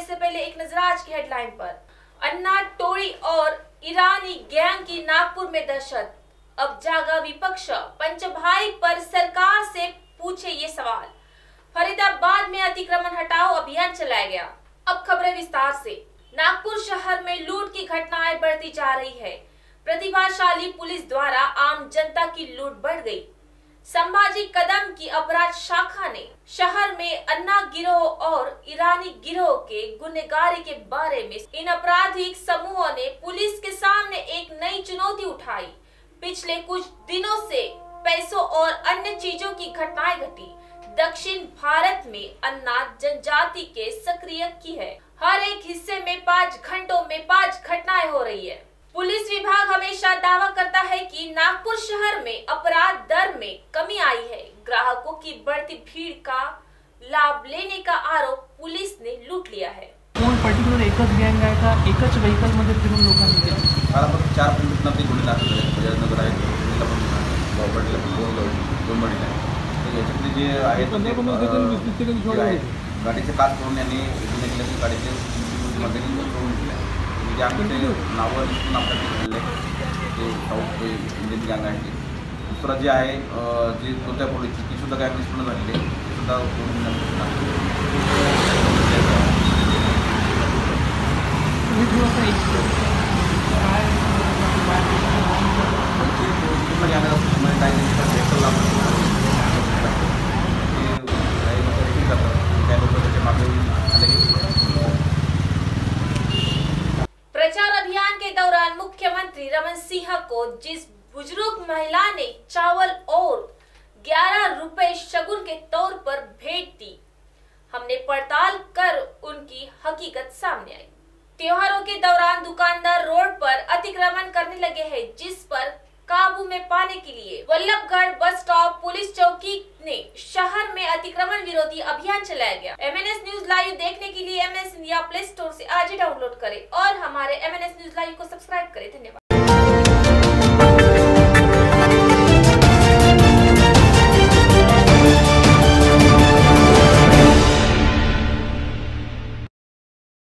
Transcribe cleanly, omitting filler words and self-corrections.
से पहले एक नजर आज की हेडलाइन पर। अन्ना टोळी और ईरानी गैंग की नागपुर में दहशत, अब जागा विपक्ष, पंचभाई पर सरकार से पूछे ये सवाल। फरीदाबाद में अतिक्रमण हटाओ अभियान चलाया गया। अब खबरें विस्तार से। नागपुर शहर में लूट की घटनाएं बढ़ती जा रही है। प्रतिभाशाली पुलिस द्वारा आम जनता की लूट बढ़ गई। संभाजी कदम की अपराध शाखा ने शहर में अन्ना गिरोह और ईरानी गिरोह के गुनहगारी के बारे में इन आपराधिक समूहों ने पुलिस के सामने एक नई चुनौती उठाई। पिछले कुछ दिनों से पैसों और अन्य चीजों की घटनाएं घटी। दक्षिण भारत में अन्ना जनजाति के सक्रिय की है। हर एक हिस्से में 5 घंटों में 5 घटनाएं हो रही है। पुलिस विभाग हमेशा दावा करता है कि नागपुर शहर में अपराध दर में कमी आई है। ग्राहकों की बढ़ती भीड़ का लाभ लेने का आरोप पुलिस ने लूट लिया है। कोण पर्टिक्युलर एकच गँग आहे का एकच व्हेकल मध्ये फिरून लोकांनी केलं? मला फक्त 4 मिनिटांमध्ये गुन्हे दाखल झाले. बजाजनगर आहे, प्रॉपर्टीला दोन बडीला आहे. तर याच्यातले जे आहेत गाडीचे काच करून यांनी गुन्हे केले. गाडीचे मध्ये करून दिले. म्हणजे आम्ही ते नावं लिहून आपल्याकडे घालले ते साऊथ इंडियन गँग आहे. दुसरा जे आहे जे कोणत्या पोलीसची ती सुद्धा गँग लिस्ट पूर्ण झालेली आहे. ते सुद्धा प्रचार अभियान के दौरान मुख्यमंत्री रमन सिंह को जिस बुजुर्ग महिला ने चावल और 11 रुपए शगुन के तौर पर भेंट दी, हमने पड़ताल कर उनकी हकीकत सामने आई। त्योहारों के दौरान दुकानदार रोड पर अतिक्रमण करने लगे हैं, जिस पर काबू में पाने के लिए वल्लभगढ़ बस स्टॉप पुलिस चौकी ने शहर में अतिक्रमण विरोधी अभियान चलाया गया। MNS न्यूज लाइव देखने के लिए MNS इंडिया प्ले स्टोर से आज ही डाउनलोड करें और हमारे MNS न्यूज लाइव को सब्सक्राइब करें। धन्यवाद।